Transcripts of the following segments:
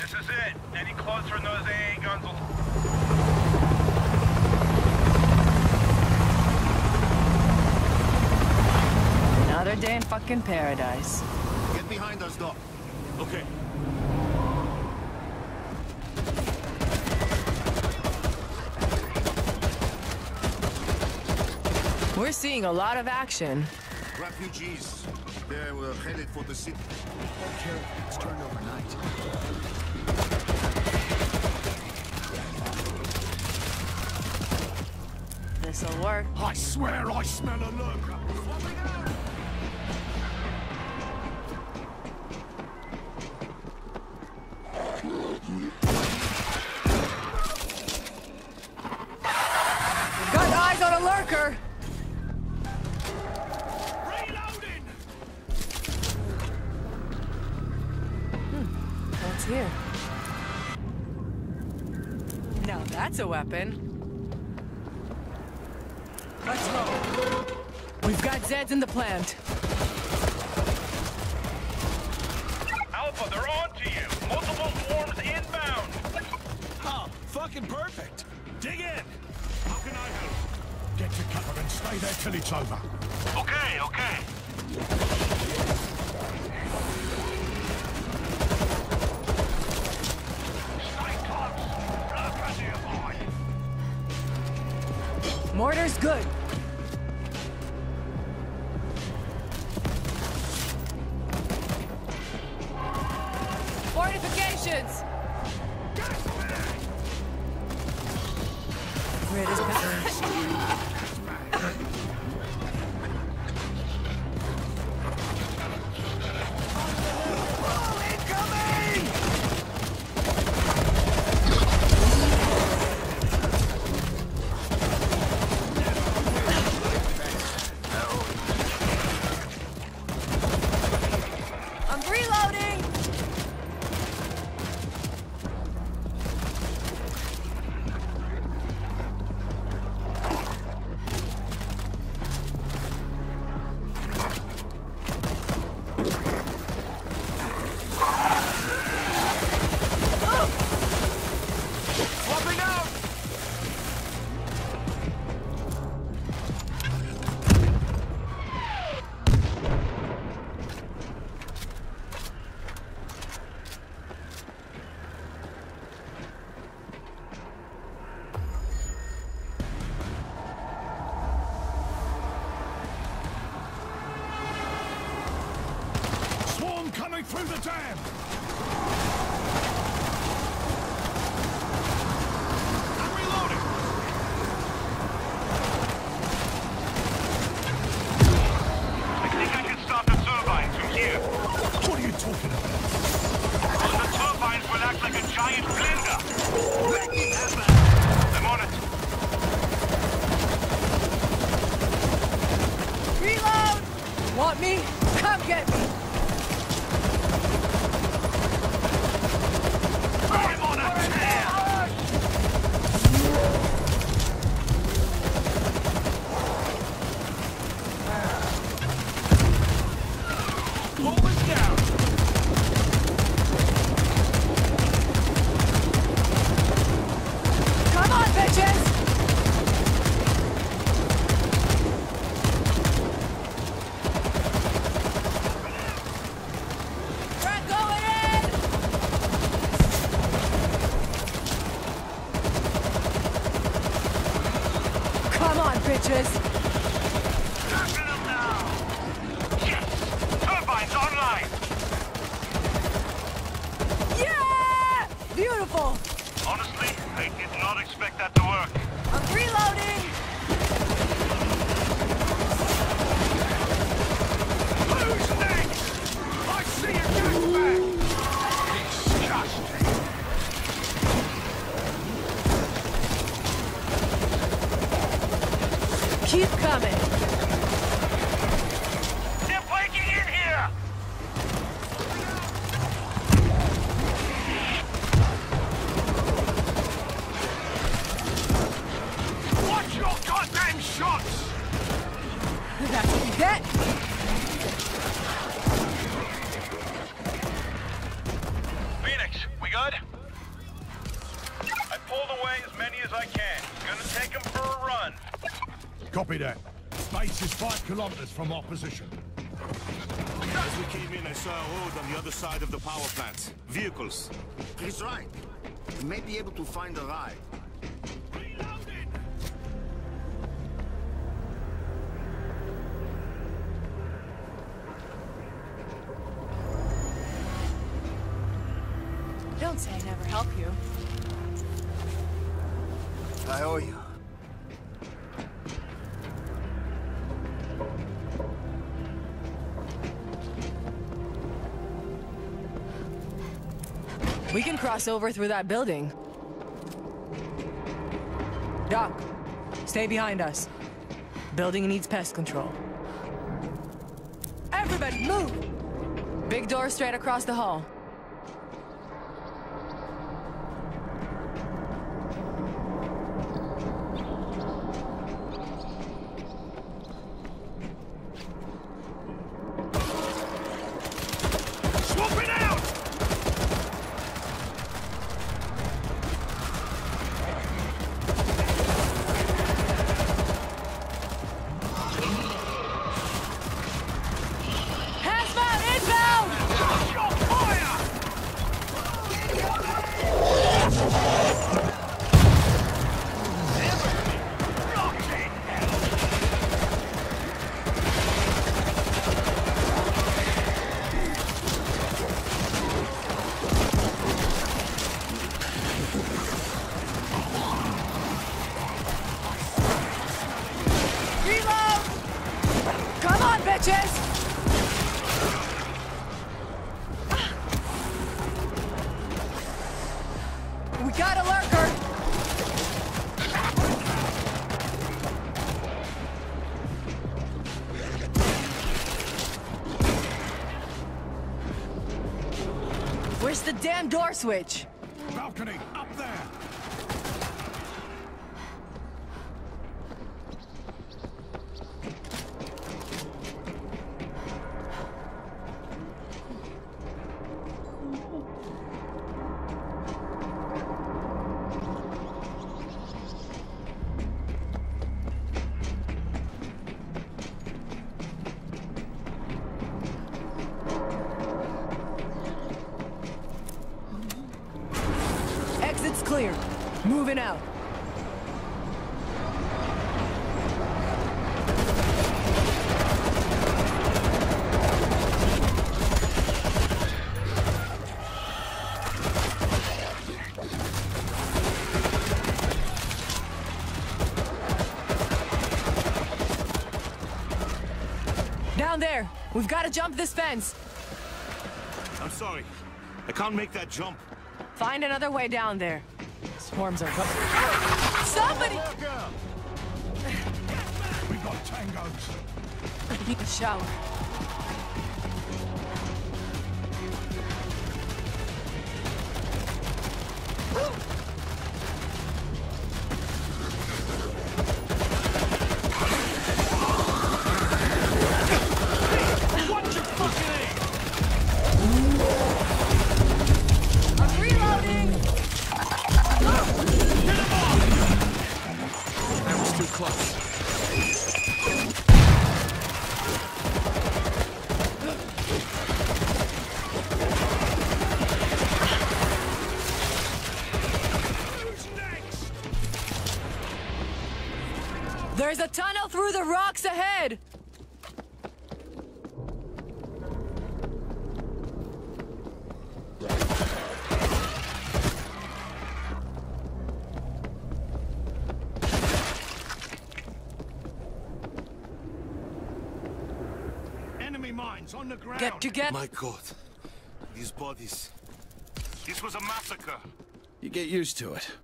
This is it. Any closer and those AA guns will... Another day in fucking paradise. Get behind us, Doc. Okay. We're seeing a lot of action. Refugees. They were headed for the city. Careful, it's turned overnight. This'll work. I swear I smell a lurker. Got eyes on a lurker! Reloading! What's here? Now that's a weapon. Let's go. We've got Zeds in the plant. Alpha, they're on to you. Multiple swarms inbound. Oh, fucking perfect. Dig in. How can I help? Get to cover and stay there till it's over. Okay, okay. Stay close. Lurker nearby. Mortar's good. Fortifications! Grid is back. I'm reloading! Swapping out. Swarm coming through the dam! I'm reloading! I think I can start the turbines from here. What are you talking about? The turbines will act like a giant blender. I'm on it. Reload! Want me? Come get me! I'm on a tear. Pull this down. Come on, bitches! We're going in! Come on, bitches! Knocking them down. Yes. Turbines online. Yeah! Beautiful! Honestly, I did not expect that to work. I'm reloading! Who's next? I see your gas back. Disgusting. Keep coming! They're breaking in here. Watch your goddamn shots. That's what you get! Phoenix, we good? I pulled away as many as I can. Gonna take them for a run. Copy that. Base is 5 kilometers from our position. As we came in, I saw a road on the other side of the power plant. Vehicles. He's right. We may be able to find a ride. Don't say I never help you. I owe you. We can cross over through that building. Doc, stay behind us. Building needs pest control. Everybody, move! Big door straight across the hall. We got a lurker! Where's the damn door switch? Balcony, up there! Exit's clear. Moving out. Down there. We've got to jump this fence. I'm sorry. I can't make that jump. Find another way down there. Swarms are coming. Somebody! We got tangos. I need a shower. Watch your fucking aim! I'm reloading! That was too close. There's a tunnel through the rocks ahead! Enemy mines on the ground. Get together. My God. These bodies. This was a massacre. You get used to it.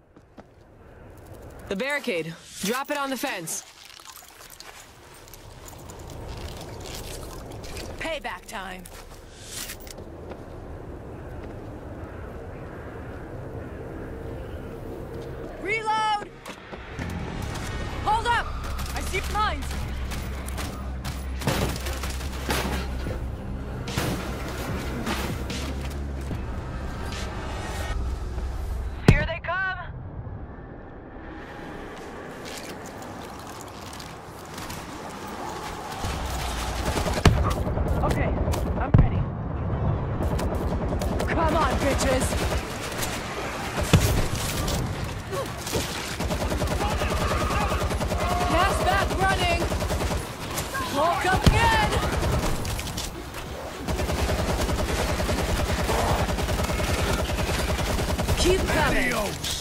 The barricade. Drop it on the fence. Payback time. Reload! Hold up! I see mines! Keep coming. Adios!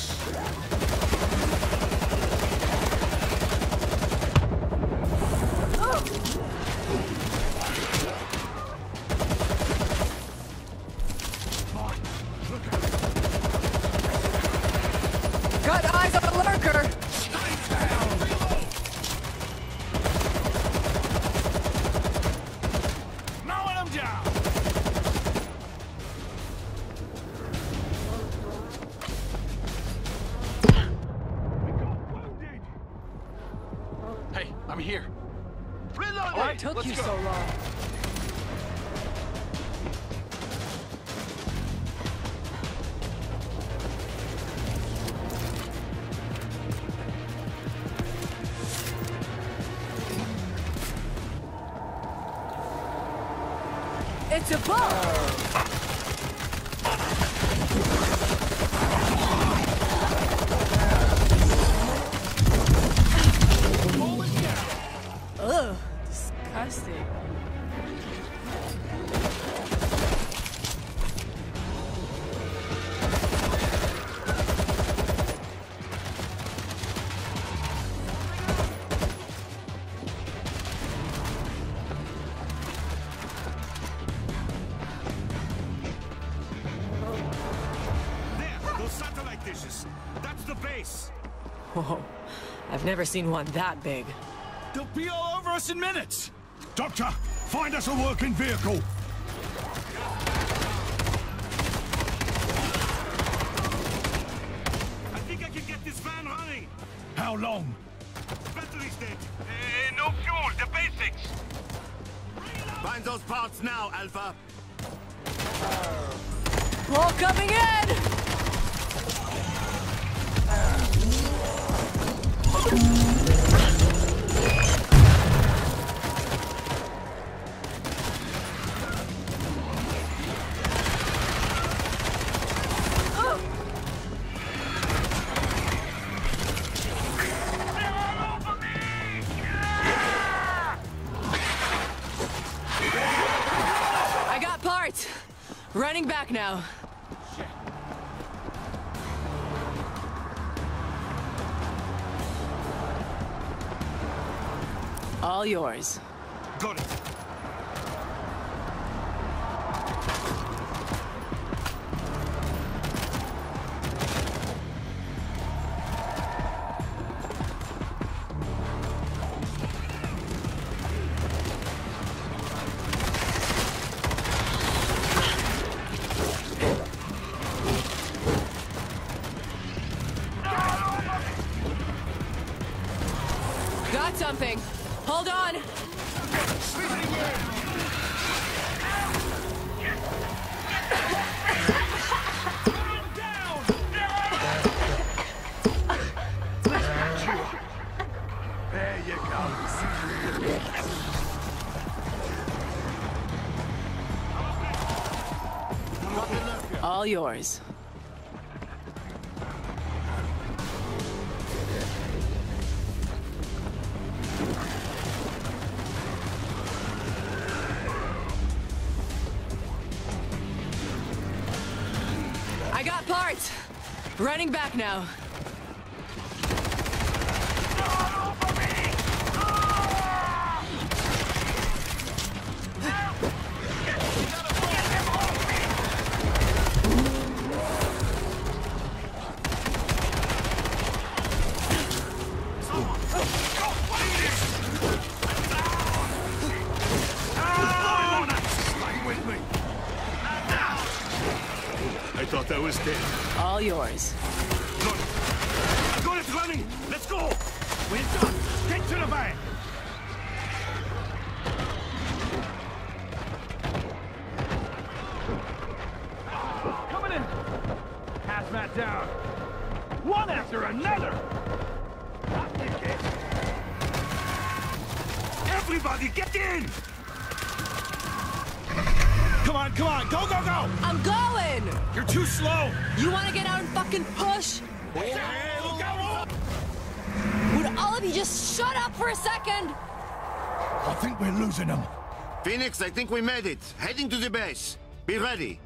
Got eyes on the lurker. Mowing them down. Hey, I'm here. Reloading. What took you so long? It's a bug! Ugh, disgusting. There, those satellite dishes. That's the base. Whoa, I've never seen one that big. They'll be all over us in minutes. Doctor, find us a working vehicle. I think I can get this van running. How long? Battery's dead. No fuel, the basics. Find those parts now, Alpha. All coming in! I got parts. Running back now. All yours. Got it. Got something. Hold on. There you go. All yours. I got parts. Running back now. I thought I was dead. All yours. Got it. I got it running. Let's go. We're done. Get to the van. Coming in. Hazmat down. One after another. Everybody, get in. Come on, go, go, go! I'm going! You're too slow. You wanna get out and fucking push? Hey, look out! Would all of you just shut up for a second? I think we're losing them. Phoenix, I think we made it. Heading to the base. Be ready.